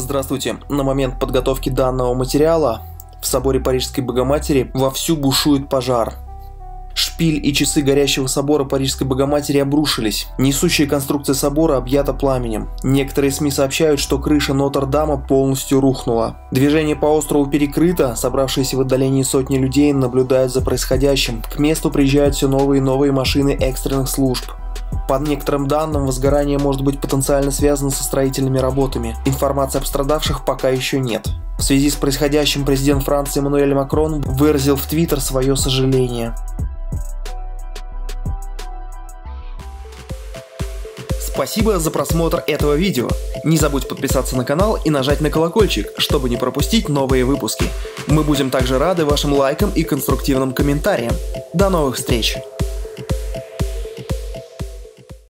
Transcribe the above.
Здравствуйте. На момент подготовки данного материала в соборе Парижской Богоматери вовсю бушует пожар. Шпиль и часы горящего собора Парижской Богоматери обрушились. Несущая конструкция собора объята пламенем. Некоторые СМИ сообщают, что крыша Нотр-Дама полностью рухнула. Движение по острову перекрыто, собравшиеся в отдалении сотни людей наблюдают за происходящим. К месту приезжают все новые и новые машины экстренных служб. По некоторым данным, возгорание может быть потенциально связано со строительными работами. Информации о пострадавших пока еще нет. В связи с происходящим президент Франции Эммануэль Макрон выразил в Твиттер свое сожаление. Спасибо за просмотр этого видео. Не забудь подписаться на канал и нажать на колокольчик, чтобы не пропустить новые выпуски. Мы будем также рады вашим лайкам и конструктивным комментариям. До новых встреч!